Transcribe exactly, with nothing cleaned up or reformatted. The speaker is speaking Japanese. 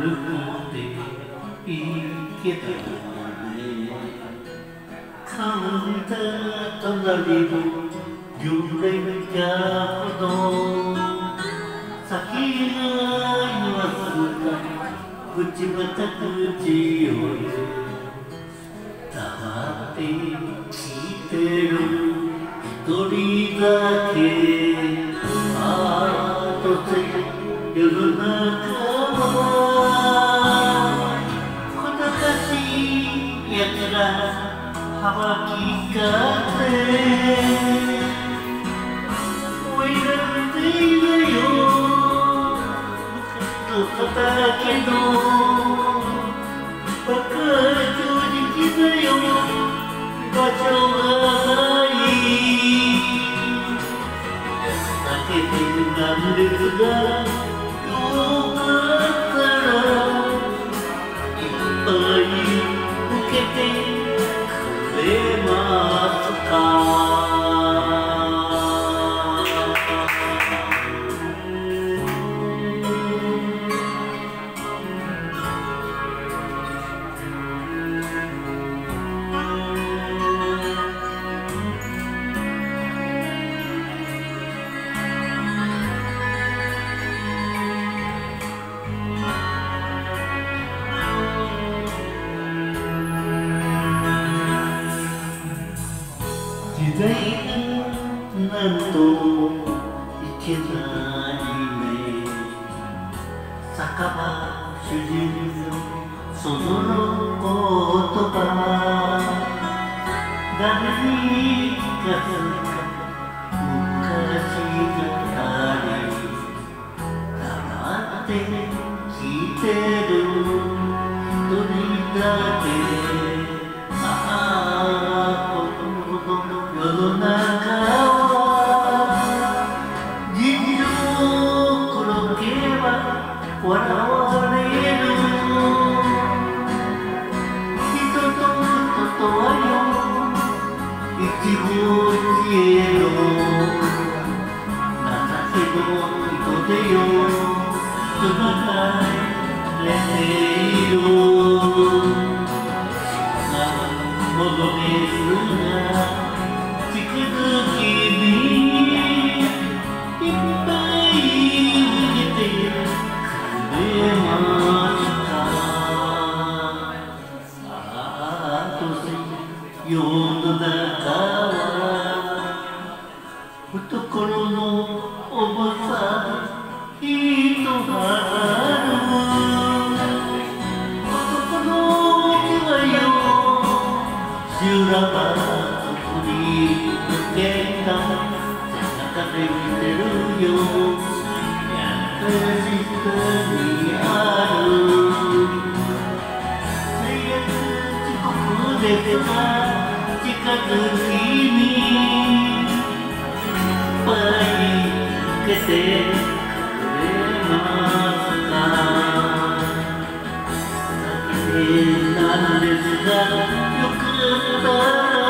くていけたね。カウンター隣の揺れたほど先が言わすか口また口を黙って聞いてる一人だけあとせ世の中は小賢しいやつら幅利かせ追いられているよどこだけどバカ正直だよ場所がない避けてなんですがよかったらいっぱい受けてくれますか。時代がなんといけないね。酒場主人のその言葉誰に聞かせた昔がり黙って聞いてる一人だけ世の中は人情転げば笑われる人と人とはよ一期一会の情けの人でよつながれているものですが近づきにいっぱい受けてくれますか。あとせ世の中は懐の重さ一春男の気はよ修羅場背中で見てるよ優しさにある最悪遅刻ですが近づきにいっぱい受けてくれますか。先でなんですがよかったら